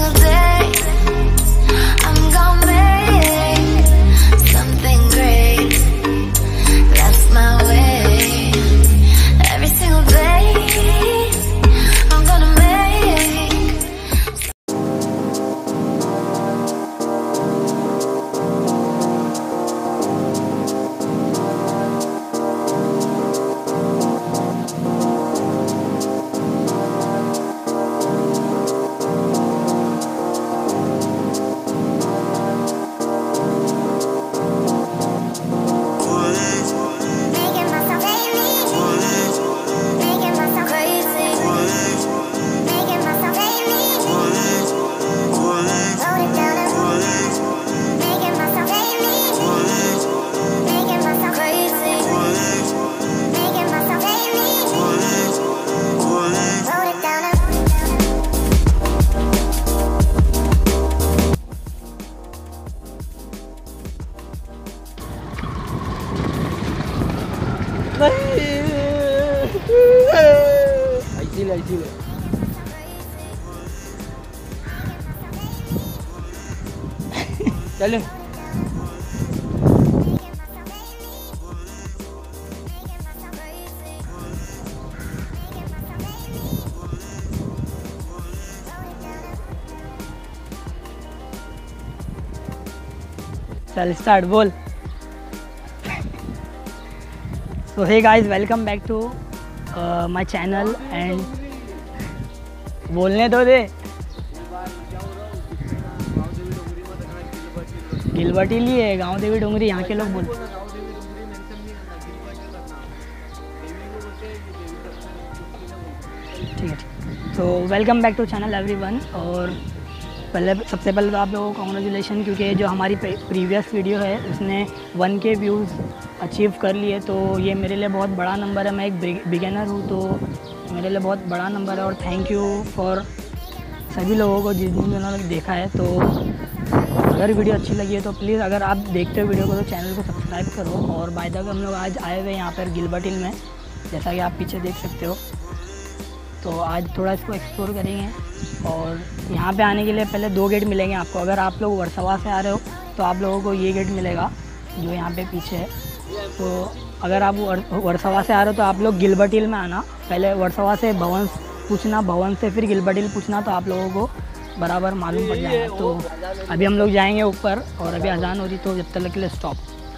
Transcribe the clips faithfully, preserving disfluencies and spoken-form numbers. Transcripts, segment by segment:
single day I'm gonna make something great. That's my way. Every single day I'm gonna make. इसीलिए इसीलिए चले चल start बोल। So hey guys, welcome back to uh, my channel and बोलने दो दे। Gilbert हिल ही है, गाँव देवी डोंगरी यहाँ के लोग बोल। ठीक है, तो welcome back to channel everyone. और पहले सबसे पहले तो आप लोगों को कॉन्ग्रेचुलेशन, क्योंकि जो हमारी प्रीवियस वीडियो है उसने वन के व्यूज़ अचीव कर लिए, तो ये मेरे लिए बहुत बड़ा नंबर है। मैं एक बिगिनर हूँ तो मेरे लिए बहुत बड़ा नंबर है। और थैंक यू फॉर सभी लोगों को जिन जिन्होंने देखा है। तो अगर वीडियो अच्छी लगी है तो प्लीज़, अगर आप देखते हो वीडियो को तो चैनल को सब्सक्राइब करो। और बाय द वे हम लोग आज आए हुए यहाँ पर गिलबर्ट हिल में, जैसा कि आप पीछे देख सकते हो। तो आज थोड़ा इसको एक्सप्लोर करेंगे। और यहाँ पे आने के लिए पहले दो गेट मिलेंगे आपको। अगर आप लोग वर्सोवा से आ रहे हो तो आप लोगों को ये गेट मिलेगा जो यहाँ पे पीछे है। तो अगर आप वर्सोवा से आ रहे हो तो आप लोग गिलबर्ट हिल में आना। पहले वर्सोवा से भवन पूछना, भवन से फिर गिलबर्ट हिल पूछना, तो आप लोगों को बराबर मालूम पड़ जाएगा। तो अभी हम लोग जाएंगे ऊपर और अभी अजान हो रही, तो जब तक के लिए स्टॉप।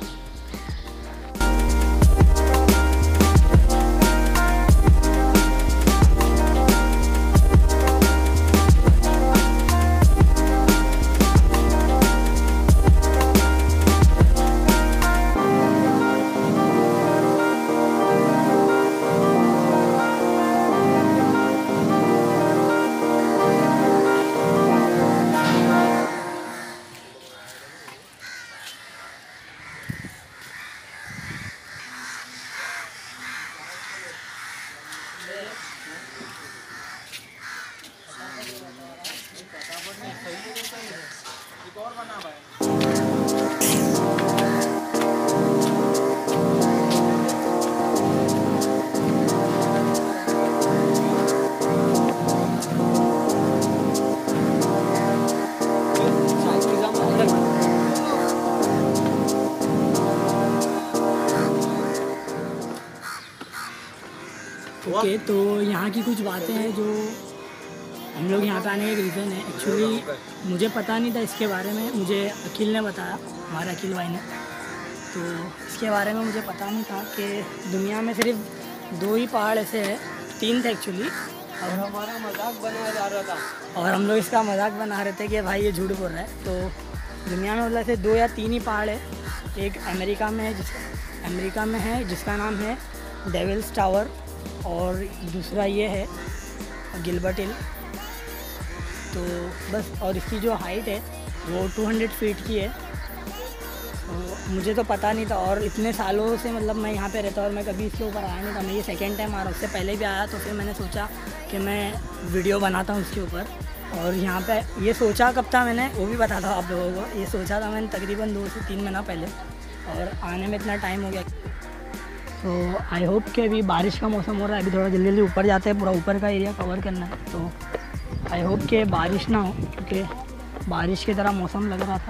ओके okay, तो यहाँ की कुछ बातें हैं जो हम लोग यहाँ पे आने का रीज़न है। एक्चुअली मुझे पता नहीं था इसके बारे में, मुझे अखिल ने बताया, हमारे अखिल भाई ने। तो इसके बारे में मुझे पता नहीं था कि दुनिया में सिर्फ दो ही पहाड़ ऐसे हैं, तीन थे एक्चुअली। और हमारा मजाक बनाया जा रहा था और हम लोग इसका मजाक बना रहे थे कि भाई ये झूठ बोल रहा है। तो दुनिया में मतलब ऐसे दो या तीन ही पहाड़ है। एक अमेरिका में है, जिसका अमेरिका में है जिसका नाम है डेविल्स टावर, और दूसरा ये है गिलबर्ट हिल। तो बस, और इसकी जो हाइट है वो दो सौ फीट की है। तो मुझे तो पता नहीं था, और इतने सालों से मतलब मैं यहाँ पे रहता हूँ और मैं कभी इसके ऊपर आया नहीं था। मैं ये सेकेंड टाइम आ रहा हूँ, उससे पहले भी आया। तो फिर मैंने सोचा कि मैं वीडियो बनाता हूँ इसके ऊपर। और यहाँ पे ये सोचा कब था मैंने, वो भी बताता हूँ आप लोगों को। ये सोचा था मैंने तकरीबन दो से तीन महीना पहले, और आने में इतना टाइम हो गया। तो आई होप कि अभी बारिश का मौसम हो रहा है, अभी थोड़ा जल्दी जल्दी ऊपर जाते हैं, पूरा ऊपर का एरिया कवर करना है। तो आई होप कि बारिश ना हो, क्योंकि बारिश की तरह मौसम लग रहा था।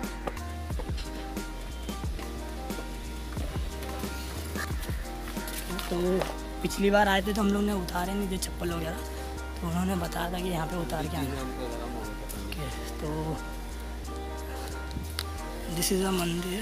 तो पिछली बार आए थे तो हम लोग ने उतारे नहीं थे चप्पल वगैरह, तो उन्होंने बताया था कि यहाँ पे उतार के आना। ओके, तो दिस इज़ अ मंदिर।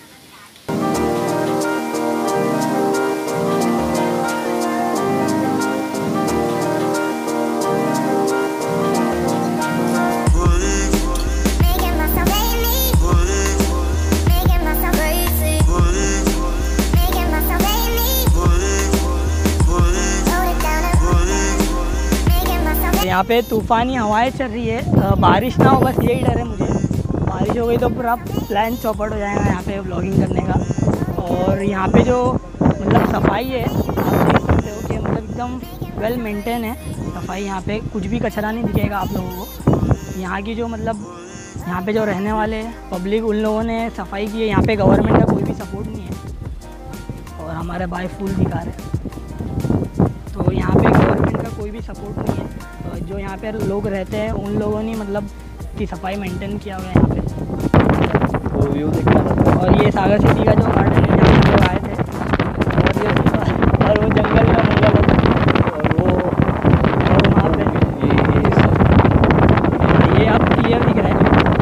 यहाँ पे तूफ़ानी हवाएं चल रही है, बारिश ना हो बस यही डर है मुझे। बारिश हो गई तो पूरा प्लान चौपट हो जाएगा यहाँ पे व्लॉगिंग करने का। और यहाँ पे जो मतलब सफाई है आप देख सकते हो कि मतलब एकदम वेल मेंटेन है सफाई। यहाँ पे कुछ भी कचरा नहीं दिखेगा आप लोगों को। यहाँ की जो मतलब यहाँ पे जो रहने वाले पब्लिक, उन लोगों ने सफाई की है। यहाँ पे गवर्नमेंट का कोई भी सपोर्ट नहीं है। और हमारे भाई फूल दिखा रहे हैं, तो यहाँ पे गवर्नमेंट का कोई भी सपोर्ट नहीं है। तो जो यहाँ पे लोग रहते हैं उन लोगों ने मतलब की सफाई मेंटेन किया हुआ है यहाँ पे। तो व्यू देखना। और ये सागर सिटी का जो गार्डन है जहाँ हम लोग आए थे, और ये और वो जंगल का जंगल है, और वो और वहाँ पे ये ये सब ये अब क्लियर दिख रहा है।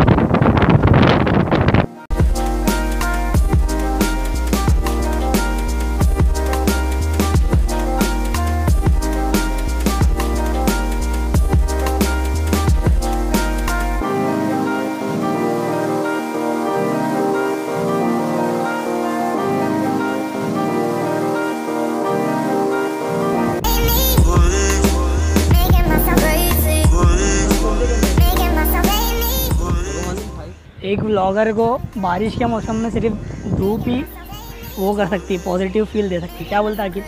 एक व्लॉगर को बारिश के मौसम में सिर्फ धूप ही वो कर सकती है, पॉजिटिव फील दे सकती है। क्या बोलता है कि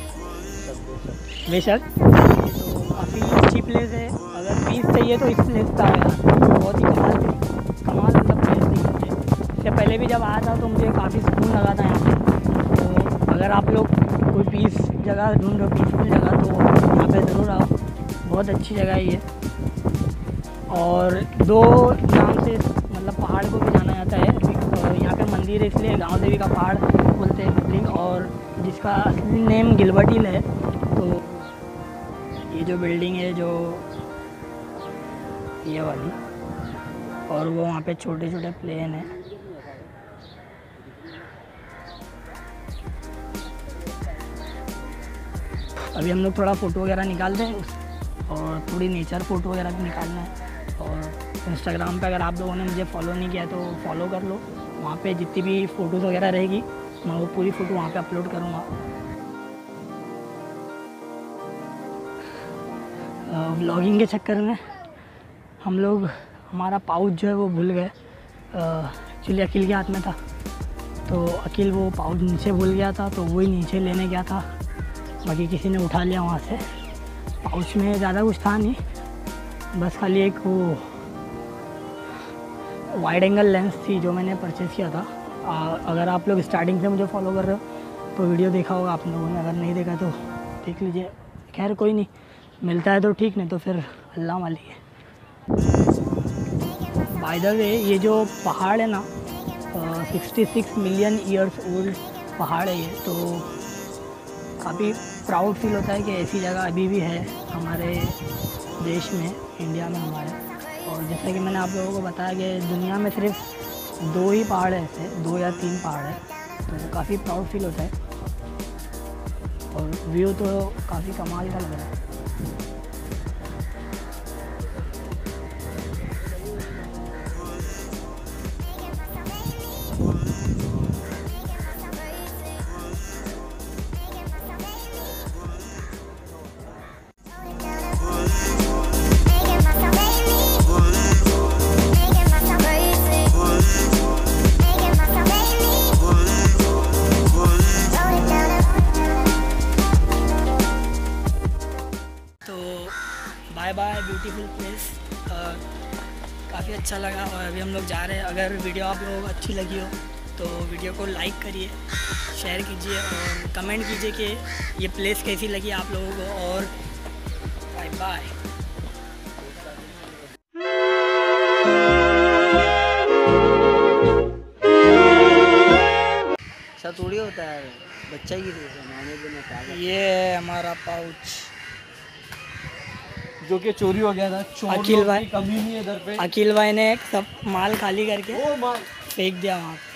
बेशक तो काफ़ी अच्छी प्लेस है। अगर पीस चाहिए तो इस प्लेस का है, बहुत ही कमाल कमाल मतलब प्लेस थी मुझे। इससे पहले भी जब आया था तो मुझे काफ़ी सुकून लगा था यहाँ पे। तो अगर आप लोग कोई पीस जगह ढूंढ रहे हो, पीसफुल जगह, तो यहाँ पे ज़रूर आओ। बहुत अच्छी जगह है ये। और दो नाम से मतलब पहाड़ को भी जाना जाता है। यहाँ पे मंदिर है इसलिए गांव देवी का पहाड़ बोलते हैं बिल्डिंग, और जिसका असली नेम गिलबर्ट हिल है। तो ये जो बिल्डिंग है जो ये वाली, और वो वहाँ पे छोटे छोटे प्लेन है। अभी हम लोग थोड़ा फ़ोटो वगैरह निकालते हैं और थोड़ी नेचर फ़ोटो वगैरह भी निकालना है। और इंस्टाग्राम पे अगर आप लोगों ने मुझे फॉलो नहीं किया तो फॉलो कर लो। वहाँ पे जितनी भी फ़ोटोज़ वगैरह रहेगी मैं वो पूरी फ़ोटो वहाँ पे अपलोड करूँगा। व्लॉगिंग के चक्कर में हम लोग हमारा पाउच जो है वो भूल गए। एक्चुअली अकील के हाथ में था, तो अकील वो पाउच नीचे भूल गया था, तो वही नीचे लेने गया था। बाकी किसी ने उठा लिया वहाँ से। पाउच में ज़्यादा कुछ था नहीं, बस खाली एक वो वाइड एंगल लेंस थी जो मैंने परचेज़ किया था। आ, अगर आप लोग स्टार्टिंग से मुझे फॉलो कर रहे हो तो वीडियो देखा होगा आप लोगों ने, अगर नहीं देखा तो देख लीजिए। खैर कोई नहीं, मिलता है तो ठीक, नहीं तो फिर अल्लाह वाली है। बाय द वे ये जो पहाड़ है ना, sixty six million years old पहाड़ है ये। तो काफ़ी प्राउड फील होता है कि ऐसी जगह अभी भी है हमारे देश में, इंडिया में हमारे। और जैसा कि मैंने आप लोगों को बताया कि दुनिया में सिर्फ दो ही पहाड़ है ऐसे, दो या तीन पहाड़ है, तो काफ़ी प्राउड फील होता है। और व्यू तो काफ़ी कमाल का लग रहा है। बाय बाय ब्यूटीफुल प्लेस, काफ़ी अच्छा लगा। और अभी हम लोग जा रहे हैं। अगर वीडियो आप लोगों को अच्छी लगी हो तो वीडियो को लाइक करिए, शेयर कीजिए और कमेंट कीजिए कि ये प्लेस कैसी लगी आप लोगों को। और बाय बाय। ऐसा थोड़ी होता है, बच्चा की ये है हमारा पाउच जो कि चोरी हो गया था। चोर अखिल लोग भाई की कमी नहीं है इधर पे। अखिल भाई ने सब माल खाली करके ओ माल फेंक दिया वहाँ पे।